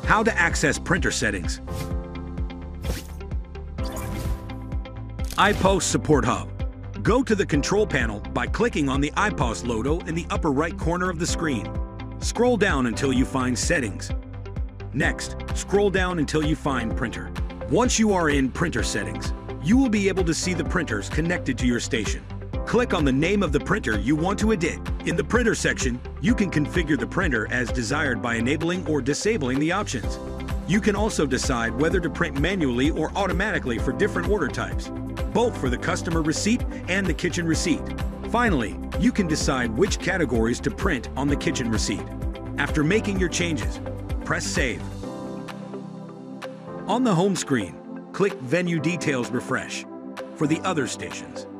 How to access printer settings. iPos Support Hub. Go to the control panel by clicking on the iPos logo in the upper right corner of the screen. Scroll down until you find Settings. Next, scroll down until you find Printer. Once you are in Printer Settings, you will be able to see the printers connected to your station. Click on the name of the printer you want to edit. In the Printer section, you can configure the printer as desired by enabling or disabling the options. You can also decide whether to print manually or automatically for different order types, both for the customer receipt and the kitchen receipt. Finally, you can decide which categories to print on the kitchen receipt. After making your changes, press Save. On the home screen, click Venue Details Refresh for the other stations.